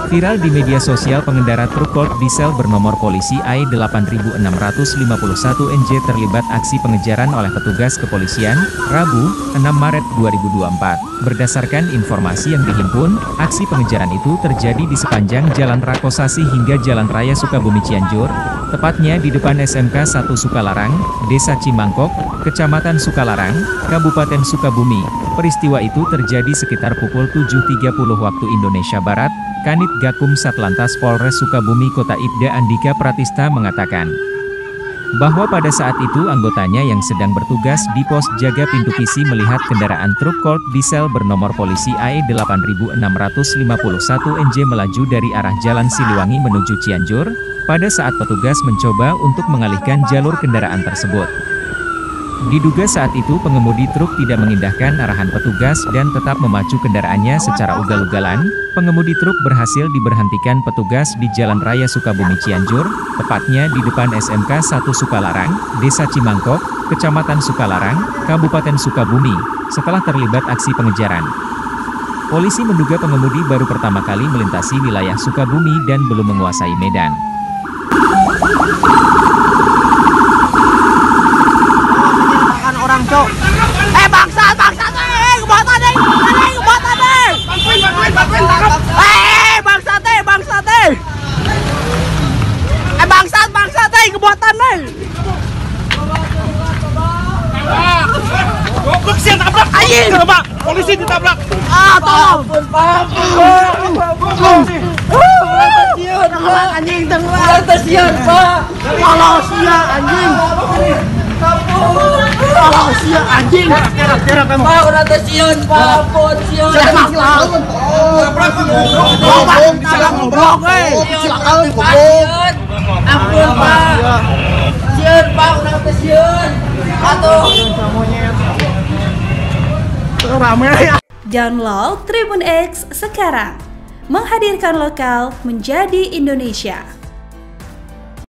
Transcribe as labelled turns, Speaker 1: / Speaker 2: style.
Speaker 1: Viral di media sosial, pengendara truk Colt diesel bernomor polisi AE8651NJ terlibat aksi pengejaran oleh petugas kepolisian, Rabu, 6 Maret 2024. Berdasarkan informasi yang dihimpun, aksi pengejaran itu terjadi di sepanjang Jalan Rakosasi hingga Jalan Raya Sukabumi Cianjur, tepatnya di depan SMK 1 Sukalarang, Desa Cimangkok, Kecamatan Sukalarang, Kabupaten Sukabumi. Peristiwa itu terjadi sekitar pukul 7.30 waktu Indonesia Barat. Kanit Gakum Satlantas Polres Sukabumi Kota Ibda Andika Pratista mengatakan bahwa pada saat itu anggotanya yang sedang bertugas di pos jaga pintu kisi melihat kendaraan truk Colt diesel bernomor polisi AE8651NJ melaju dari arah Jalan Siliwangi menuju Cianjur, pada saat petugas mencoba untuk mengalihkan jalur kendaraan tersebut. Diduga saat itu pengemudi truk tidak mengindahkan arahan petugas dan tetap memacu kendaraannya secara ugal-ugalan. Pengemudi truk berhasil diberhentikan petugas di Jalan Raya Sukabumi Cianjur, tepatnya di depan SMK 1 Sukalarang, Desa Cimangkok, Kecamatan Sukalarang, Kabupaten Sukabumi, setelah terlibat aksi pengejaran. Polisi menduga pengemudi baru pertama kali melintasi wilayah Sukabumi dan belum menguasai medan.
Speaker 2: Orang cok, bangsat, kebuatan deh, kebuatan deh, bangsat deh, kebuatan deh.
Speaker 3: Goblok sih tabrak, anjing, Pak. Polisi ditabrak.
Speaker 2: Tolong. Anjing, tenggelam stasiun, Pak. Kalau sia anjing. Kalau sia anjing. Pak, udah stasiun, Pak. Ampun, siun. Silakan goblok, silakan goblok. Ampun, Pak. Siun, Pak, udah stasiun. Atuh.
Speaker 4: Download Tribun X sekarang, menghadirkan lokal menjadi Indonesia.